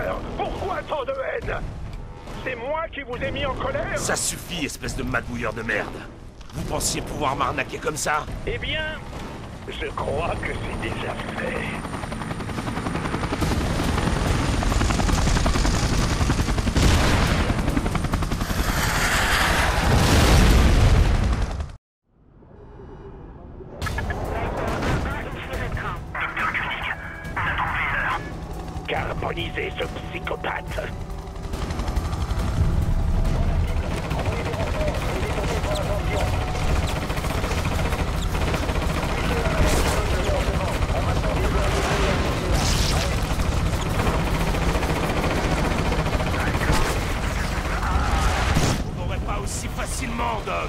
cœur. Pourquoi tant de haine? C'est moi qui vous ai mis en colère? Ça suffit, espèce de madouilleur de merde. Vous pensiez pouvoir m'arnaquer comme ça? Eh bien, je crois que c'est déjà fait. Carboniser ce psychopathe. Vous m'aurez pas aussi facilement, Doc.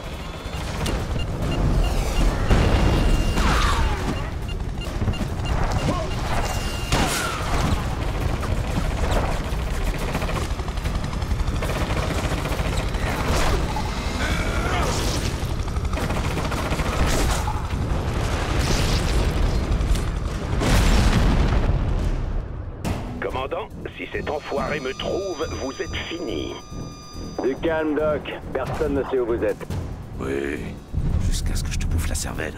Commandant, si cet enfoiré me trouve, vous êtes fini. Du calme, Doc. Personne ne sait où vous êtes. Oui, jusqu'à ce que je te bouffe la cervelle.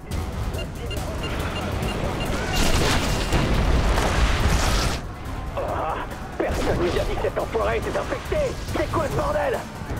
Ah, personne nous a dit que cet enfoiré était infecté. C'est quoi ce bordel?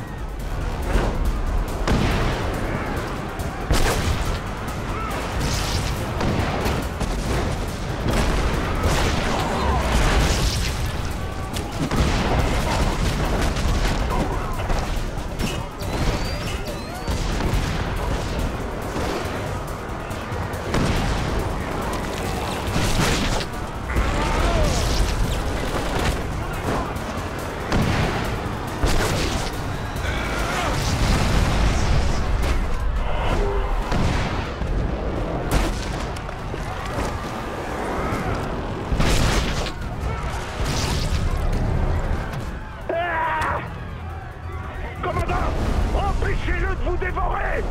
Commandant, empêchez-le de vous dévorer!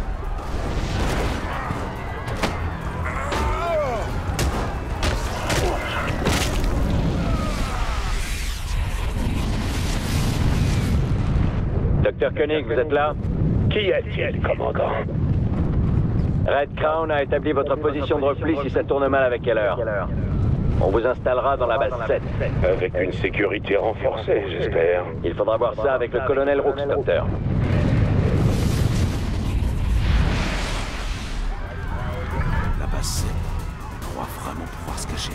Docteur Koenig, vous êtes là? Qui est-il, commandant? Red Crown a établi votre position de repli si ça tourne mal avec Keller. On vous installera dans la base 7. Avec une sécurité renforcée, j'espère. Il faudra voir ça avec le colonel Rooks, docteur. La base 7. Je crois vraiment pouvoir se cacher.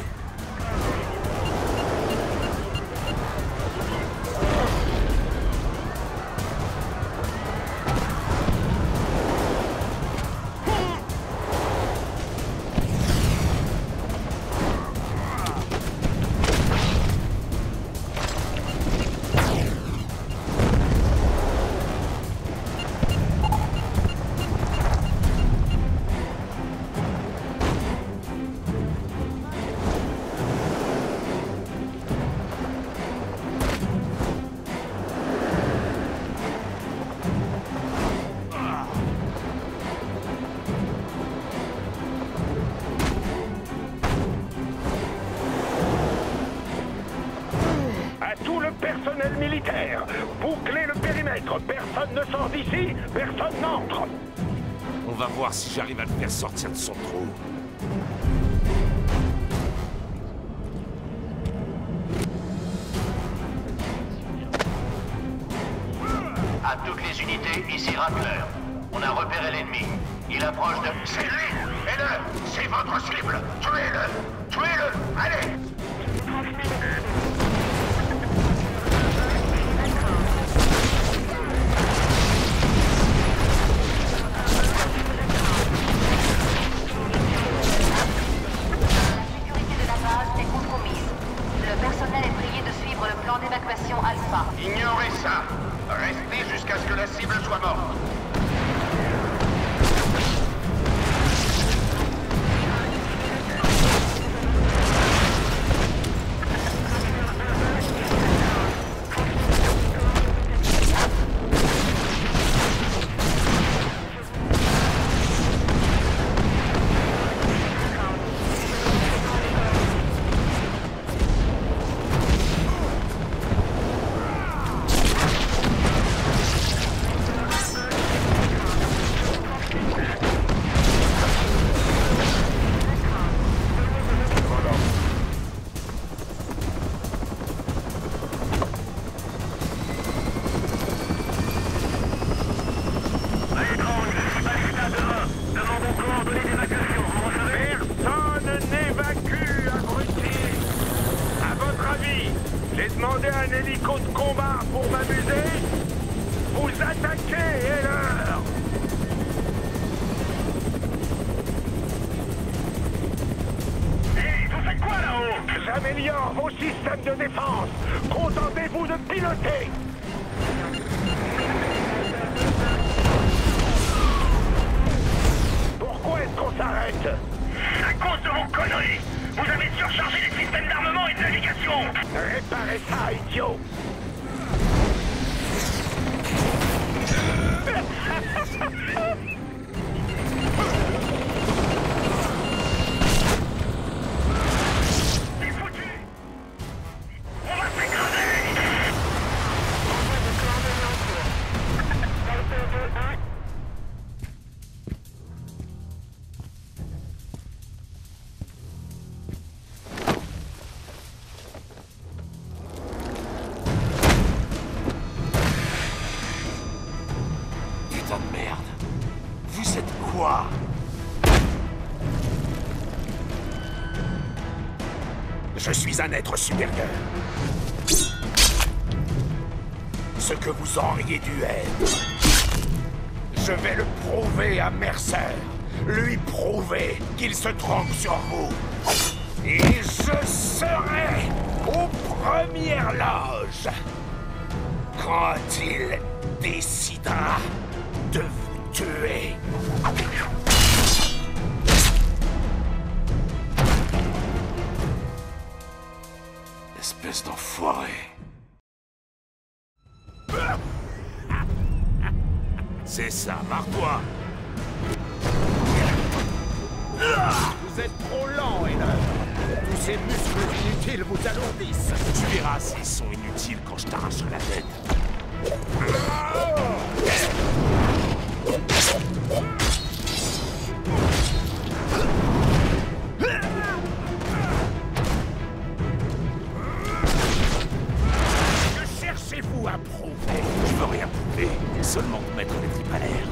Personnel militaire, bouclez le périmètre. Personne ne sort d'ici, personne n'entre. On va voir si j'arrive à le faire sortir de son trou. À toutes les unités, ici Rappler. On a repéré l'ennemi. Il approche de... C'est lui! Et-le! C'est votre cible! Tuez-le! Tuez-le! Allez! d'évacuation Alpha. Ignorez ça. Restez jusqu'à ce que la cible soit morte. alors vos systèmes de défense. Contentez-vous de piloter. Pourquoi est-ce qu'on s'arrête? À cause de vos conneries. Vous avez surchargé les systèmes d'armement et de navigation. Réparez ça, idiot. C'est foutu. On va s'écraser. Putain de merde. Vous êtes quoi? Je suis un être supérieur. Ce que vous auriez dû être. Je vais le prouver à Mercer. Lui prouver qu'il se trompe sur vous. Et je serai aux premières loges quand il décidera de vous tuer. Espèce d'enfoiré. C'est ça, marre-toi. Vous êtes trop lent, Hénard. Tous ces muscles inutiles vous alourdissent. Tu verras s'ils sont inutiles quand je t'arracherai la tête. Que cherchez-vous à prouver? Je veux rien prouver, seulement te mettre les tripes à l'air.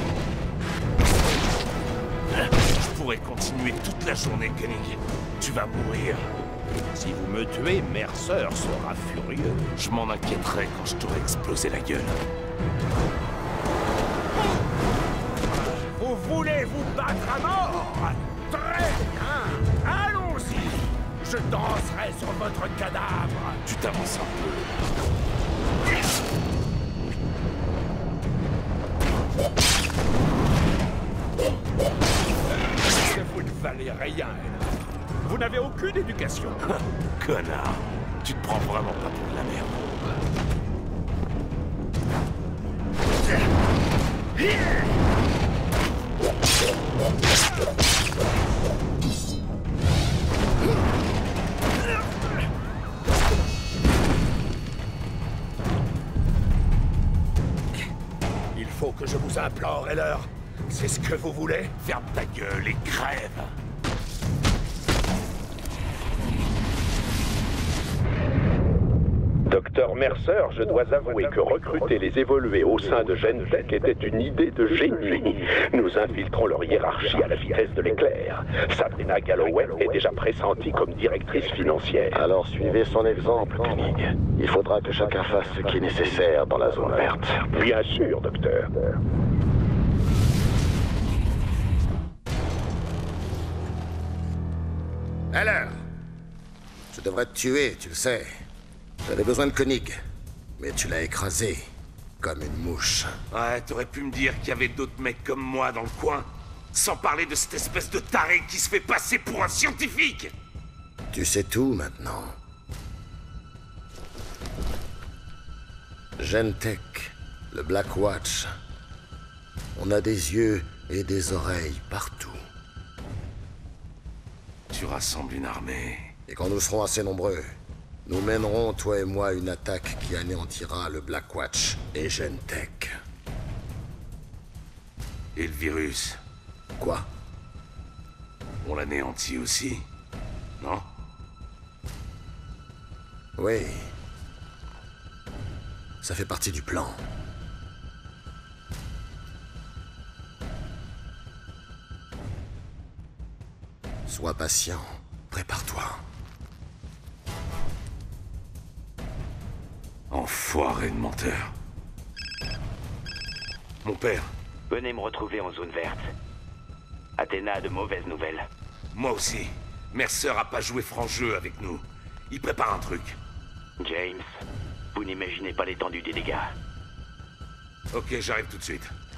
Je pourrais continuer toute la journée, Koenig. Tu vas mourir. Si vous me tuez, Mercer sera furieux. Je m'en inquiéterai quand je t'aurai explosé la gueule. Vous voulez vous battre à mort? Très bien. Allons-y. Je danserai sur votre cadavre. Tu t'avances un peu. Vous ne valez rien. Vous n'avez aucune éducation. Connard, tu te prends vraiment pas pour de la merde. Il faut que je vous implore, Heller. C'est ce que vous voulez? Ferme ta gueule et crève. Docteur Mercer, je dois avouer que recruter les évolués au sein de Gentek était une idée de génie. Nous infiltrons leur hiérarchie à la vitesse de l'éclair. Sabrina Galloway est déjà pressentie comme directrice financière. Alors suivez son exemple, Koenig. Il faudra que chacun fasse ce qui est nécessaire dans la zone verte. Bien sûr, docteur. Alors, je devrais te tuer, tu le sais. J'avais besoin de Koenig, mais tu l'as écrasé comme une mouche. Ouais, t'aurais pu me dire qu'il y avait d'autres mecs comme moi dans le coin. Sans parler de cette espèce de taré qui se fait passer pour un scientifique. Tu sais tout maintenant. Gentek, le Black Watch. On a des yeux et des oreilles partout. Tu rassembles une armée. Et quand nous serons assez nombreux, nous mènerons, toi et moi, une attaque qui anéantira le Black Watch et Gentek. Et le virus, Quoi? on l'anéantit aussi, non? Oui. Ça fait partie du plan. Sois patient. Prépare-toi. Enfoiré de menteur. Mon père, Venez me retrouver en zone verte. Athéna a de mauvaises nouvelles. moi aussi. Mercer a pas joué franc jeu avec nous. Il prépare un truc. James, vous n'imaginez pas l'étendue des dégâts. Ok, j'arrive tout de suite.